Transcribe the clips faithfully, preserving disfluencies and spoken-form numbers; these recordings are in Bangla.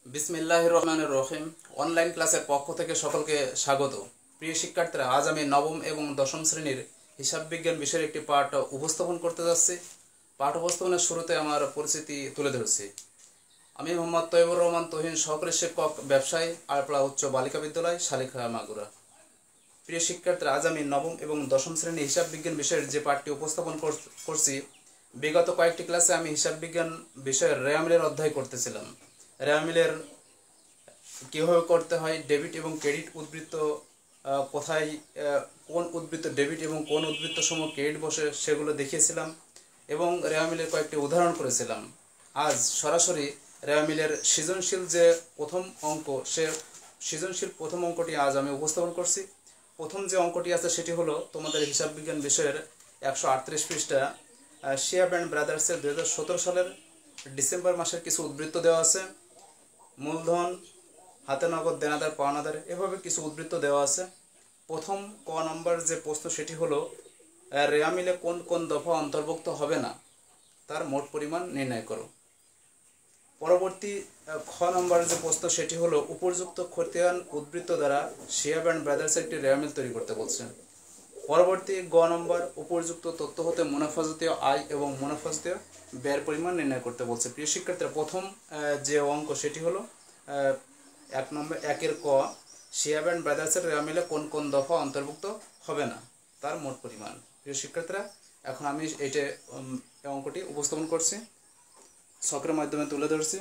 বিসমিল্লাহির রহমানির রহিম। অনলাইন ক্লাসের পক্ষ থেকে সকলকে স্বাগত। প্রিয় শিক্ষার্থীরা, আজ আমি নবম এবং দশম শ্রেণীর হিসাব বিজ্ঞান বিষয়ের একটি পাঠ উপস্থাপন করতে যাচ্ছি। পাঠ উপস্থাপনের শুরুতে আমার পরিচিতি তুলে ধরছি। আমি মোহাম্মদ তৈবুর রহমান তহিন, সহকারী শিক্ষক, ব্যবসায়ী, আরপাড়া উচ্চ বালিকা বিদ্যালয়, শালিখা, মাগুরা। প্রিয় শিক্ষার্থীরা, আজ আমি নবম এবং দশম শ্রেণীর হিসাব বিজ্ঞান বিষয়ের যে পাঠটি উপস্থাপন করছি, বিগত কয়েকটি ক্লাসে আমি হিসাব বিজ্ঞান বিষয়ের রেয়ামিলের অধ্যায় করতেছিলাম। রেয়ামিলের কীভাবে করতে হয়, ডেবিট এবং ক্রেডিট উদ্বৃত্ত কোথায়, কোন উদ্বৃত্ত ডেবিট এবং কোন উদ্বৃত্ত সমূহ ক্রেডিট বসে, সেগুলো দেখিয়েছিলাম এবং রেয়ামিলের কয়েকটি উদাহরণ করেছিলাম। আজ সরাসরি রেয়ামিলের সৃজনশীল যে প্রথম অঙ্ক, সে সৃজনশীল প্রথম অঙ্কটি আজ আমি উপস্থাপন করছি। প্রথম যে অঙ্কটি আছে সেটি হলো তোমাদের হিসাব বিজ্ঞান বিষয়ের একশো আটত্রিশ পৃষ্ঠা শিয়া ব্যান্ড ব্রাদার্সের দুই হাজার সতেরো সালের ডিসেম্বর মাসের কিছু উদ্বৃত্ত দেওয়া আছে। মূলধন, হাতে নগদ, দেনাদার, পাওনাদার, এভাবে কিছু উদ্বৃত্ত দেওয়া আছে। প্রথম ক নম্বর যে প্রশ্ন সেটি হলো রেয়ামিলে কোন কোন দফা অন্তর্ভুক্ত হবে না, তার মোট পরিমাণ নির্ণয় করো। পরবর্তী খ নম্বর যে প্রশ্ন সেটি হলো উপযুক্ত খতিয়ান উদ্বৃত্ত দ্বারা শিয়া ব্যান্ড ব্রাদার্স একটি রেয়ামিল তৈরি করতে বলছে। পরবর্তী গ নম্বর উপযুক্ত তথ্য হতে মুনাফাজাতীয় আয় এবং মুনাফাজাতীয় ব্যয়ের পরিমাণ নির্ণয় করতে বলছে। প্রিয় শিক্ষার্থীরা, প্রথম যে অঙ্ক সেটি হলো এক নম্বর একের ক, শিয়া ব্যান্ড ব্রাদার্সের রেয়ামিলে কোন কোন দফা অন্তর্ভুক্ত হবে না, তার মোট পরিমাণ। প্রিয় শিক্ষার্থীরা, এখন আমি এইটা অঙ্কটি উপস্থাপন করছি, ছকের মাধ্যমে তুলে ধরছি।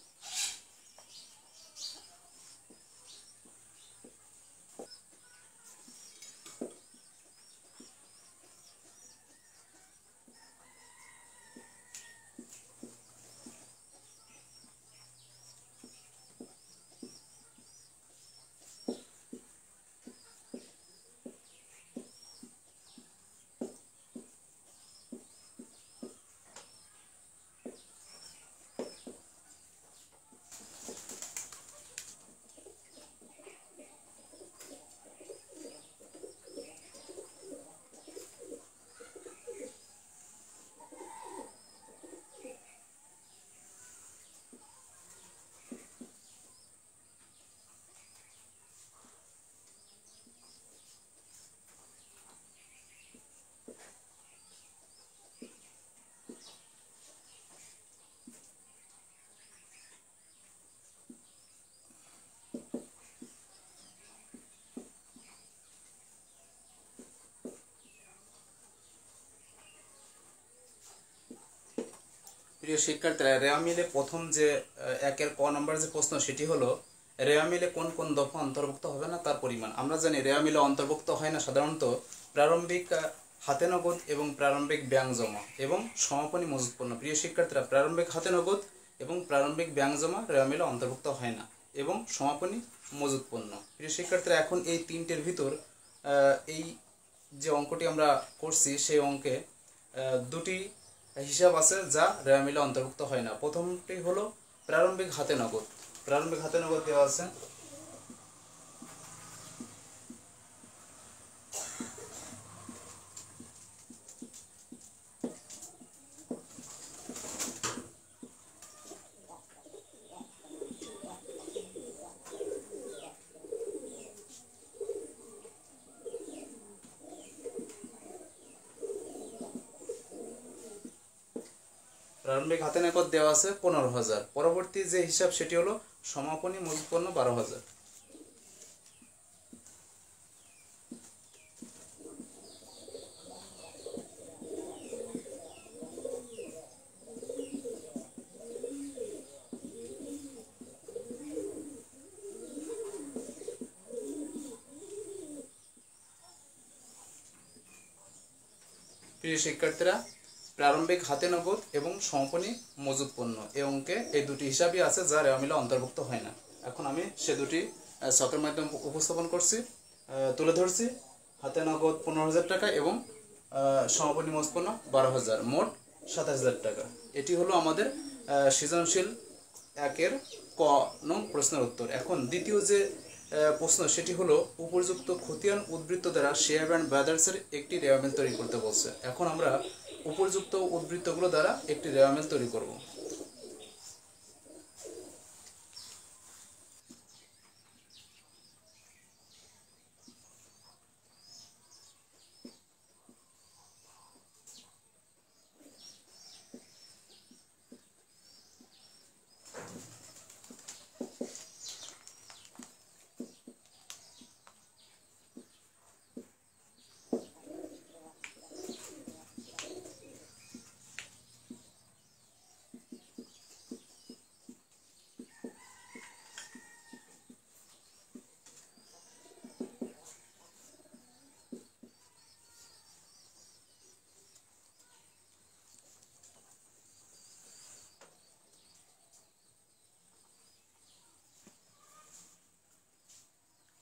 প্রিয় শিক্ষার্থীরা, রেয়ামিলে প্রথম যে একের ক নম্বর যে প্রশ্ন সেটি হলো রেয়ামিলে কোন কোন দফা অন্তর্ভুক্ত হবে না, তার পরিমাণ। আমরা জানি রেয়ামিলে অন্তর্ভুক্ত হয় না সাধারণত প্রারম্ভিক হাতে নগদ এবং প্রারম্ভিক ব্যাংক জমা এবং সমাপনী মজুত পণ্য। প্রিয় শিক্ষার্থীরা, প্রারম্ভিক হাতে নগদ এবং প্রারম্ভিক ব্যাংক জমা রেয়ামিলে অন্তর্ভুক্ত হয় না এবং সমাপনী মজুত পণ্য। প্রিয় শিক্ষার্থীরা, এখন এই তিনটের ভিতর এই যে অঙ্কটি আমরা করছি সেই অঙ্কে দুটি হিসাব আছে যা রেয়ামিলে অন্তর্ভুক্ত হয় না। প্রথমটি হলো প্রারম্ভিক হাতে নগদ। প্রারম্ভিক হাতে নগদ দেওয়া আছে প্রারম্ভিক হাতে নগদ দেওয়া আছে পনেরো হাজার। পরবর্তী যে হিসাব সেটি হলো সমাপনী মজুত পণ্য বারো হাজার। প্রিয় শিক্ষার্থীরা, প্রারম্ভিক হাতে নগদ এবং সমাপনী মজুত পণ্য এই অঙ্কে এই দুটি হিসাবই আছে যা রেয়ামিলে অন্তর্ভুক্ত হয় না। এখন আমি সে দুটি ছকের মাধ্যমে উপস্থাপন করছি, তুলে ধরছি। হাতে নগদ পনেরো হাজার টাকা এবং সমাপনী মজুত পণ্য বারো হাজার, মোট সাতাশ হাজার টাকা। এটি হলো আমাদের সৃজনশীল একের ক নং প্রশ্নের উত্তর। এখন দ্বিতীয় যে প্রশ্ন সেটি হলো উপযুক্ত খতিয়ান উদ্বৃত্ত দ্বারা শিয়া ব্যান্ড ব্রাদার্সের একটি রেয়ামিল তৈরি করতে বলছে। এখন আমরা উপযুক্ত উদ্বৃত্তগুলো দ্বারা একটি রেয়ামিল তৈরি করব।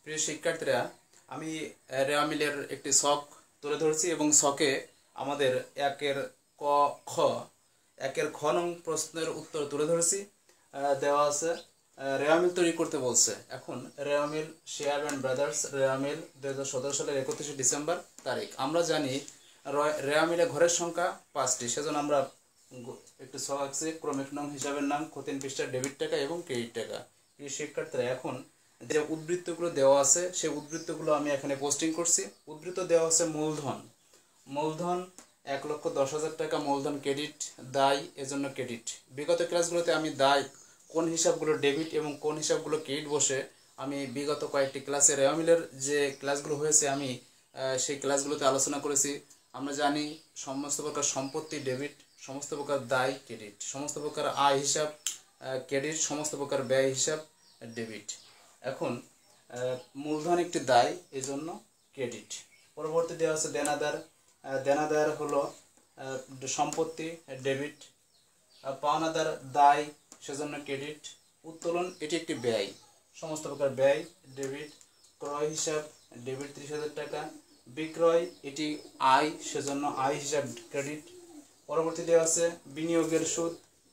প্রিয় শিক্ষার্থীরা, আমি রেওয়া মিলের একটি ছক তুলে ধরছি এবং ছকে আমাদের একের ক খ একের খ নং প্রশ্নের উত্তর তুলে ধরেছি। দেওয়া আছে রেওয়া মিল তৈরি করতে বলছে। এখন Rewa mill share and brothers Rewa mill দুই হাজার সতেরো সালের একত্রিশে ডিসেম্বর তারিখ। আমরা জানি রেওয়া মিলে ঘরের সংখ্যা পাঁচটি, সেজন্য আমরা একটু ছক আঁকছি। ক্রমিক নং হিসাবের নাম, খতিয়ান পৃষ্ঠা, ডেবিট টাকা এবং ক্রেডিট টাকা। প্রিয় শিক্ষার্থীরা, এখন যে উদ্বৃত্তগুলো দেওয়া আছে সেই উদ্বৃত্তগুলো আমি এখানে পোস্টিং করছি। উদ্বৃত্ত দেওয়া আছে মূলধন, মূলধন এক লক্ষ দশ হাজার টাকা মূলধন ক্রেডিট, দায় এজন্য ক্রেডিট। বিগত ক্লাসগুলোতে আমি দায় কোন হিসাবগুলো ডেবিট এবং কোন হিসাবগুলো ক্রেডিট বসে আমি বিগত কয়েকটি ক্লাসে রেওয়া মিলের যে ক্লাসগুলো হয়েছে আমি সেই ক্লাসগুলোতে আলোচনা করেছি। আমরা জানি সমস্ত প্রকার সম্পত্তি ডেবিট, সমস্ত প্রকার দায় ক্রেডিট, সমস্ত প্রকার আয় হিসাব ক্রেডিট, সমস্ত প্রকার ব্যয় হিসাব ডেবিট। এখন মূলধন একটি দায়, এজন্য ক্রেডিট। পরবর্তী দেওয়া আছে দেনাদার, দেনাদার হলো সম্পত্তি ডেবিট, পাওনাদার দায় সেজন্য ক্রেডিট। উত্তোলন এটি একটি ব্যয়, সমস্ত প্রকার ব্যয় ডেবিট। ক্রয় হিসাব ডেবিট ত্রিশ হাজার টাকা। বিক্রয় এটি আয়, সেজন্য আয় হিসাব ক্রেডিট। পরবর্তী দেওয়া আছে বিনিয়োগের সুদ,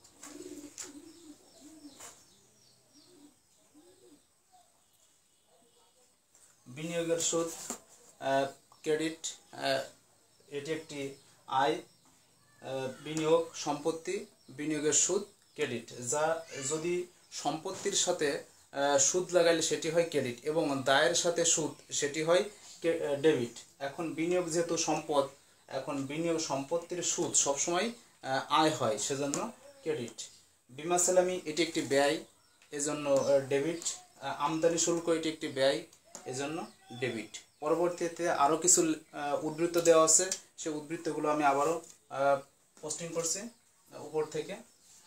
বিনিয়োগের সুদ ক্রেডিট, এটি একটি আয়। বিনিয়োগ সম্পত্তি, বিনিয়োগের সুদ ক্রেডিট। যা যদি সম্পত্তির সাথে সুদ লাগাইলে সেটি হয় ক্রেডিট এবং দায়ের সাথে সুদ সেটি হয় ডেবিট। এখন বিনিয়োগ যেহেতু সম্পদ, এখন বিনিয়োগ সম্পত্তির সুদ সবসময় আয় হয়, সেজন্য ক্রেডিট। বিমা সালামি এটি একটি ব্যয়, এজন্য ডেবিট। আমদানি শুল্ক এটি একটি ব্যয়, এজন্য ডেবিট। পরবর্তীতে আরও কিছু উদ্বৃত্ত দেওয়া আছে, সেই উদ্বৃত্তগুলো আমি আবারও পোস্টিং করছি উপর থেকে।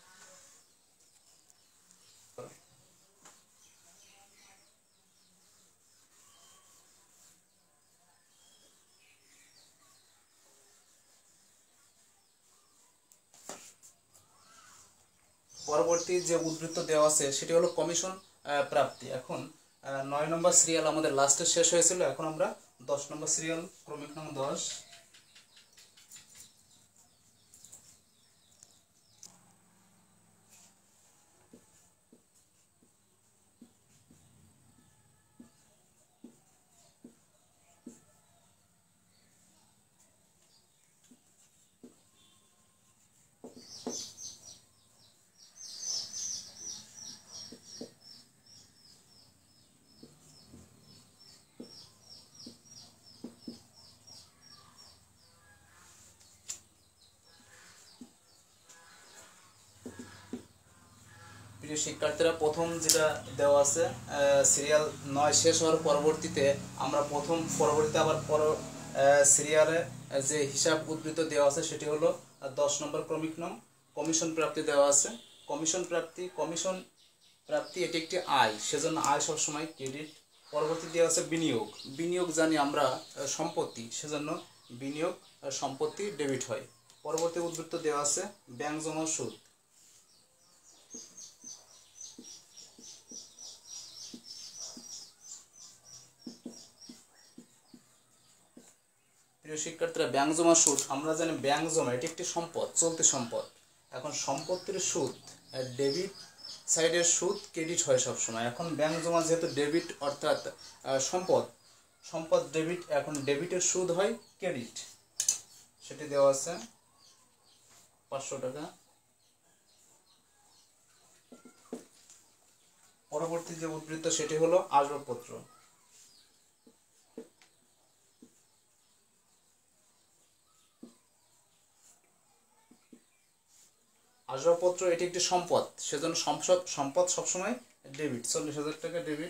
পরবর্তী যে উদ্বৃত্ত দেওয়া আছে সেটি হলো কমিশন প্রাপ্তি। এখন নয় নম্বর সিরিয়াল আমাদের লাস্টে শেষ হয়েছিল, এখন আমরা দশ নম্বর সিরিয়াল ক্রমিক নং দশ। প্রিয় শিক্ষার্থীরা, প্রথম যেটা দেওয়া আছে সিরিয়াল নয় শেষ হওয়ার পরবর্তীতে আমরা প্রথম পরবর্তীতে আবার পর সিরিয়ালে যে হিসাব উদ্বৃত্ত দেওয়া আছে সেটি হলো দশ নম্বর ক্রমিক নং কমিশন প্রাপ্তি দেওয়া আছে। কমিশন প্রাপ্তি, কমিশন প্রাপ্তি এটি একটি আয়, সেজন্য আয় সবসময় ক্রেডিট। পরবর্তী দেওয়া আছে বিনিয়োগ, বিনিয়োগ জানি আমরা সম্পত্তি, সেজন্য বিনিয়োগ সম্পত্তি ডেবিট হয়। পরবর্তী উদ্বৃত্ত দেওয়া আছে ব্যাংক জমা সুদ, প্রিয় শিক্ষার্থীরা ব্যাংক জমা সুদ আমরা জানি ব্যাংক জমা এটি একটি সম্পদ, চলতি সম্পদ। এখন সম্পত্তির সুদ ডেবিট সাইডের সুদ ক্রেডিট হয় সবসময়। এখন ব্যাংক জমা যেহেতু ডেবিট অর্থাৎ সম্পদ, সম্পদ ডেবিট, এখন ডেবিটের সুদ হয় ক্রেডিট, সেটি দেওয়া আছে পাঁচশো টাকা। পরবর্তী যে উদ্বৃত্ত সেটি হলো আসবাবপত্র, আসবাবপত্র এটি একটি সম্পদ, সেজন্য সম্পদ সম্পদ সবসময় ডেবিট, চল্লিশ হাজার টাকা ডেবিট।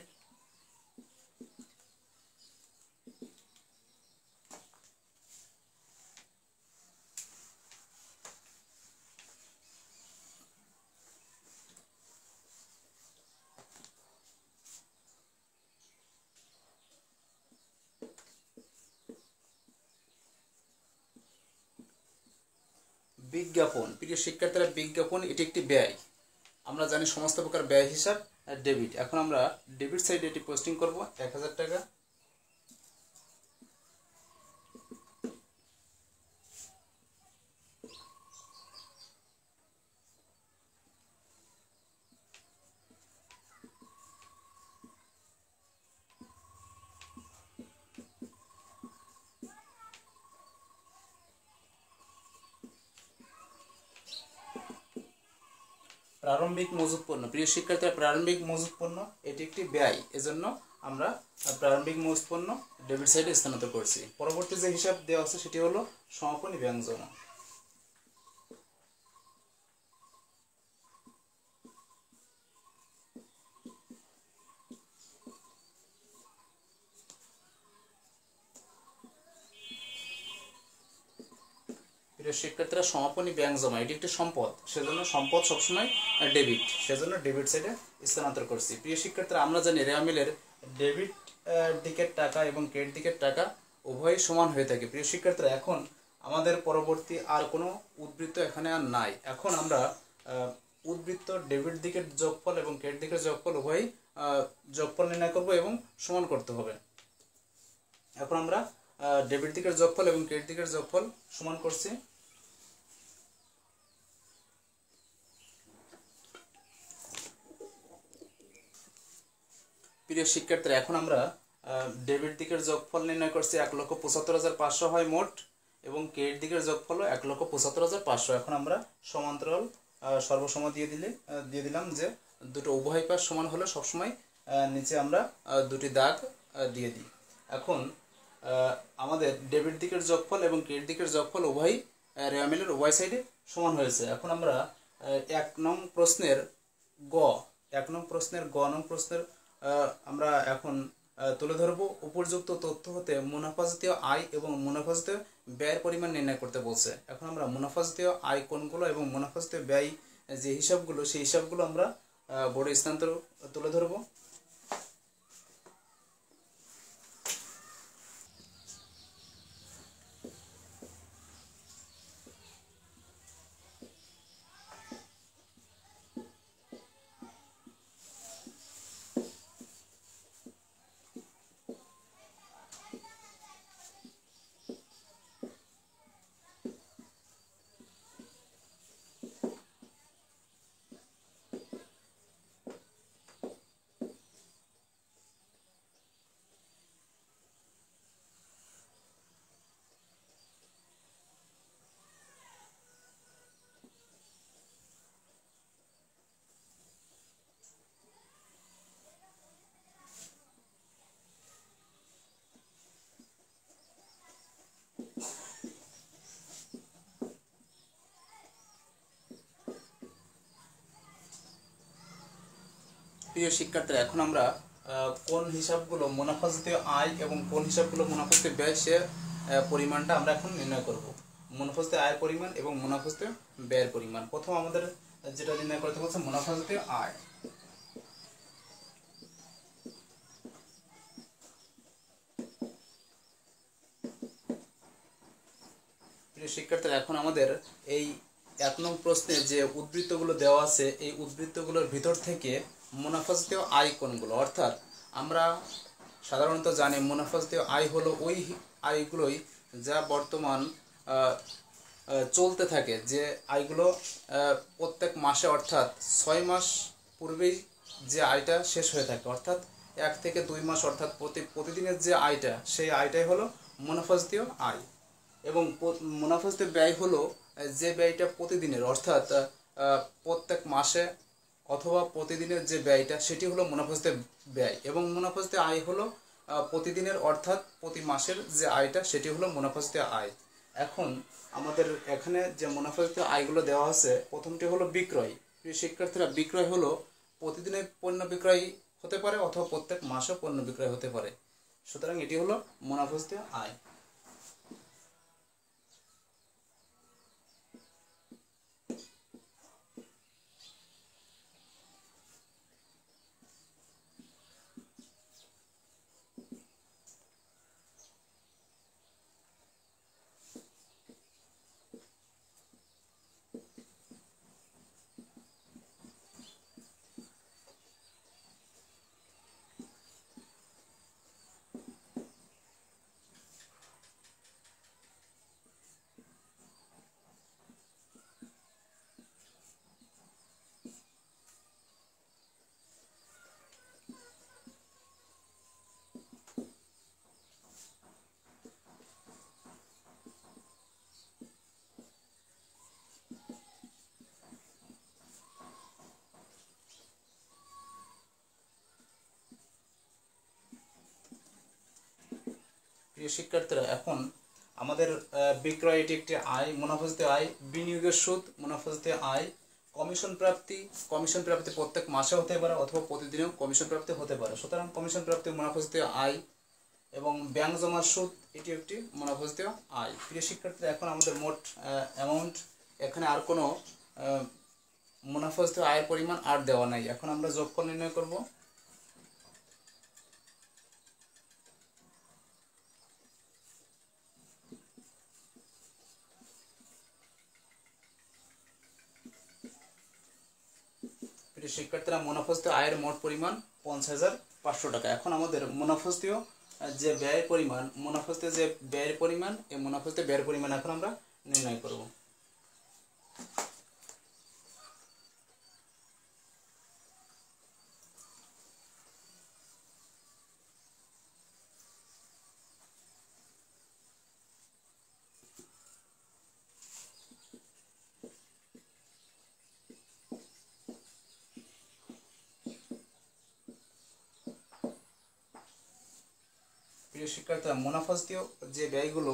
বিজ্ঞাপন, প্রিয় শিক্ষার্থীরা বিজ্ঞাপন এটি একটি ব্যয়, আমরা জানি সমস্ত প্রকার ব্যয় হিসাব ডেবিট। এখন আমরা ডেবিট সাইডে এটি পোস্টিং করব এক হাজার টাকা। প্রারম্ভিক মজুত পণ্য, প্রিয় শিক্ষার্থীরা, প্রারম্ভিক মজুত পণ্য এটি একটি ব্যয়, এজন্য আমরা প্রারম্ভিক মজুত পণ্য ডেবিট সাইডে স্থানান্তর করছি। পরবর্তী যে হিসাব দেওয়া আছে সেটি হলো সমাপনী ব্যাংক জমা। প্রিয় শিক্ষার্থীরা, সমাপনী ব্যাংক জমা এটি একটি সম্পদ, সেজন্য সম্পদ সবসময় ডেবিট, সেজন্য ডেবিট সাইডে স্থানান্তর করছি। প্রিয় শিক্ষার্থীরা, আমরা জানি রেওয়া মিলের ডেবিট দিকের টাকা এবং ক্রেডিট দিকের টাকা উভয়ই সমান হয়ে থাকে। প্রিয় শিক্ষার্থীরা, এখন আমাদের পরবর্তী আর কোনো উদ্বৃত্ত এখানে আর নাই। এখন আমরা উদ্বৃত্ত ডেবিট দিকের যোগফল এবং ক্রেডিট দিকের যোগফল উভয়ই যোগফল নির্ণয় করব এবং সমান করতে হবে। এখন আমরা ডেবিট দিকের যোগফল এবং ক্রেডিট দিকের যোগফল সমান করছি। প্রিয় শিক্ষার্থীরা, এখন আমরা ডেবিট দিকের যোগফল নির্ণয় করছি এক লক্ষ পঁচাত্তর হাজার পাঁচশো হয় মোট, এবং ক্রেডিট দিকের যোগফল এক লক্ষ পঁচাত্তর হাজার পাঁচশো। এখন আমরা সমান্তরাল সর্বসম দিয়ে দিলে দিয়ে দিলাম যে দুটো উভয় পাশ সমান হলে সবসময় নিচে আমরা দুটি দাগ দিয়ে দিই। এখন আমাদের ডেবিট দিকের যোগফল এবং ক্রেডিট দিকের যোগফল উভয়ই রেওয়া মিলের উভয় সাইডে সমান হয়েছে। এখন আমরা এক নং প্রশ্নের গ এক নং প্রশ্নের গ নং প্রশ্নের আমরা এখন তুলে ধরবো। উপযুক্ত তথ্য হতে মুনাফাজাতীয় আয় এবং মুনাফাজাতীয় ব্যয়ের পরিমাণ নির্ণয় করতে বলছে। এখন আমরা মুনাফাজাতীয় আয় কোনগুলো এবং মুনাফাজাতীয় ব্যয় যে হিসাবগুলো সেই হিসাবগুলো আমরা বোর্ডে স্থানান্তর তুলে ধরবো। প্রিয় শিক্ষার্থীরা, এখন আমরা কোন হিসাবগুলো মুনাফাজাতীয় আয় এবং কোন হিসাবগুলো মুনাফাজাতীয় ব্যয় সে পরিমাণটা আমরা এখন নির্ণয় করব। মুনাফাজাতীয় আয়ের পরিমাণ এবং মুনাফাজাতীয় ব্যয়ের পরিমাণ। প্রথম আমাদের যেটা নির্ণয় করতে বলছে মুনাফাজাতীয় আয়। প্রিয় শিক্ষার্থীরা, এখন আমাদের এই এক নং প্রশ্নে যে উদ্বৃত্তগুলো দেওয়া আছে এই উদ্বৃত্তগুলোর ভিতর থেকে মুনাফাজাতীয় আয় কোনগুলো, অর্থাৎ আমরা সাধারণত জানি মুনাফাজাতীয় আয় হলো ওই আয়গুলোই যা বর্তমান চলতে থাকে, যে আয়গুলো প্রত্যেক মাসে অর্থাৎ ছয় মাস পূর্বেই যে আয়টা শেষ হয়ে থাকে, অর্থাৎ এক থেকে দুই মাস অর্থাৎ প্রতি প্রতিদিনের যে আয়টা সেই আয়টাই হলো মুনাফাজাতীয় আয়। এবং মুনাফাজাতীয় ব্যয় হলো যে ব্যয়টা প্রতিদিনের অর্থাৎ প্রত্যেক মাসে অথবা প্রতিদিনের যে ব্যয়টা সেটি হলো মুনাফাজাতীয় ব্যয়, এবং মুনাফাজাতীয় আয় হলো প্রতিদিনের অর্থাৎ প্রতি মাসের যে আয়টা সেটি হলো মুনাফাজাতীয় আয়। এখন আমাদের এখানে যে মুনাফাজাতীয় আয়গুলো দেওয়া আছে, প্রথমটি হলো বিক্রয়। প্রিয় শিক্ষার্থীরা, বিক্রয় হলো প্রতিদিনের পণ্য বিক্রয় হতে পারে অথবা প্রত্যেক মাসে পণ্য বিক্রয় হতে পারে, সুতরাং এটি হলো মুনাফাজাতীয় আয়। প্রিয় শিক্ষার্থীরা, এখন আমাদের বিক্রয় এটি একটি আয়, মুনাফাজতে আয়, বিনিয়োগের সুদ, মুনাফাজতে আয়, কমিশন প্রাপ্তি, কমিশন প্রাপ্তি প্রত্যেক মাসে হতে পারে অথবা প্রতিদিনও কমিশন প্রাপ্তি হতে পারে। সুতরাং কমিশন প্রাপ্তি মুনাফাজতে আয় এবং ব্যাংক জমার সুদ এটি একটি মুনাফাজতে আয়। প্রিয় শিক্ষার্থীরা, এখন আমাদের মোট অ্যামাউন্ট, এখানে আর কোনো মুনাফাজতে আয়ের পরিমাণ আর দেওয়া নাই। এখন আমরা যোগফল নির্ণয় করব। শিক্ষার্থীরা, মুনাফাজতে আয়ের মোট পরিমাণ পঞ্চাশ হাজার পাঁচশো টাকা। এখন আমাদের মুনাফাজতে যে ব্যয়ের পরিমাণ, মুনাফাজতে যে ব্যয়ের পরিমাণ, এই মুনাফাজতে ব্যয়ের পরিমাণ এখন আমরা নির্ণয় করব। প্রিয় শিক্ষার্থীরা, মুনাফাজতে যে ব্যয়গুলো,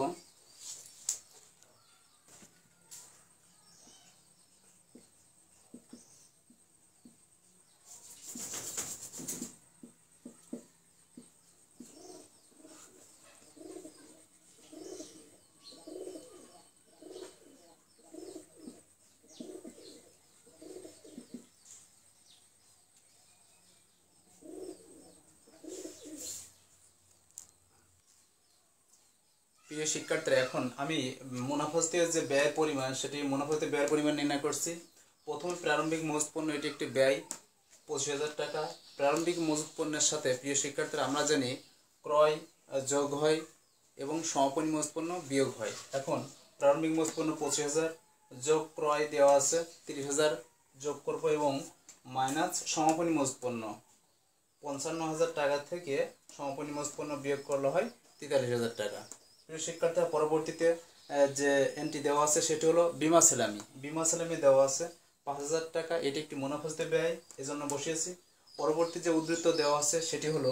প্রিয় শিক্ষার্থীরা, এখন আমি মুনাফাজতে যে ব্যয়ের পরিমাণ, সেটি মুনাফাজতে ব্যয়ের পরিমাণ নির্ণয় করছি। প্রথমে প্রারম্ভিক মজুত পণ্য, এটি একটি ব্যয় পঁচিশ হাজার টাকা। প্রারম্ভিক মজুত পণ্যের সাথে প্রিয় শিক্ষার্থীরা আমরা জানি ক্রয় যোগ হয় এবং সমাপনী মজুত পণ্য বিয়োগ হয়। এখন প্রারম্ভিক মজুত পণ্য পঁচিশ হাজার, যোগ ক্রয় দেওয়া আছে তিরিশ হাজার, যোগ করবো এবং মাইনাস সমাপনী মজুত পণ্য পঞ্চান্ন হাজার টাকা থেকে সমাপনী মজুত পণ্য বিয়োগ করলে হয় তেতাল্লিশ হাজার টাকা। প্রিয় শিক্ষার্থীরা, পরবর্তীতে যে এন্ট্রি দেওয়া আছে সেটি হলো বিমা সেলামি। বিমা সেলামি দেওয়া আছে পাঁচ হাজার টাকা, এটি একটি মুনাফাজতে ব্যয়, এজন্য বসিয়েছি। পরবর্তী যে উদ্ধৃত দেওয়া আছে সেটি হলো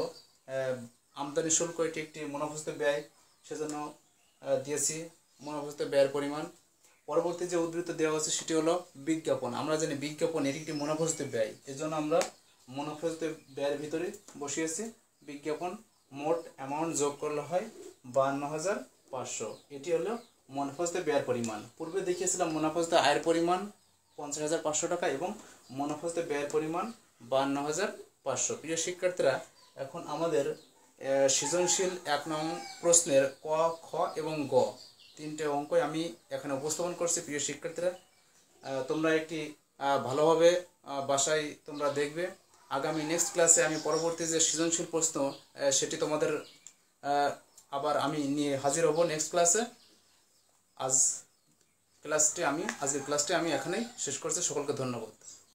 আমদানি শুল্ক, এটি একটি মুনাফাজতে ব্যয়, সেজন্য দিয়েছি মুনাফাজতে ব্যয়ের পরিমাণ। পরবর্তী যে উদ্ধৃত দেওয়া আছে সেটি হলো বিজ্ঞাপন। আমরা জানি বিজ্ঞাপন এটি একটি মুনাফাজতে ব্যয়, এজন্য আমরা মুনাফাজতে ব্যয়ের ভিতরে বসিয়েছি বিজ্ঞাপন। মোট অ্যামাউন্ট যোগ করলে হয় বান্ন হাজার পাঁচশো। এটি হলো মুনাফাজতে ব্যয়ের পরিমাণ। পূর্বে দেখিয়েছিলাম মুনাফাজতে আয়ের পরিমাণ পঞ্চাশ হাজার পাঁচশো টাকা এবং মুনাফাজতে ব্যয়ের পরিমাণ বান্ন হাজার পাঁচশো। প্রিয় শিক্ষার্থীরা, এখন আমাদের সৃজনশীল এক নং প্রশ্নের ক, খ এবং গ তিনটে অঙ্কই আমি এখানে উপস্থাপন করছি। প্রিয় শিক্ষার্থীরা, তোমরা একটি ভালোভাবে বাসায় তোমরা দেখবে। আগামী নেক্সট ক্লাসে আমি পরবর্তী যে সৃজনশীল প্রশ্ন সেটি তোমাদের আবার আমি নিয়ে হাজির হব নেক্সট ক্লাসে। আজ ক্লাসটি আমি আজকের ক্লাসটি আমি এখানেই শেষ করছি। সকলকে ধন্যবাদ।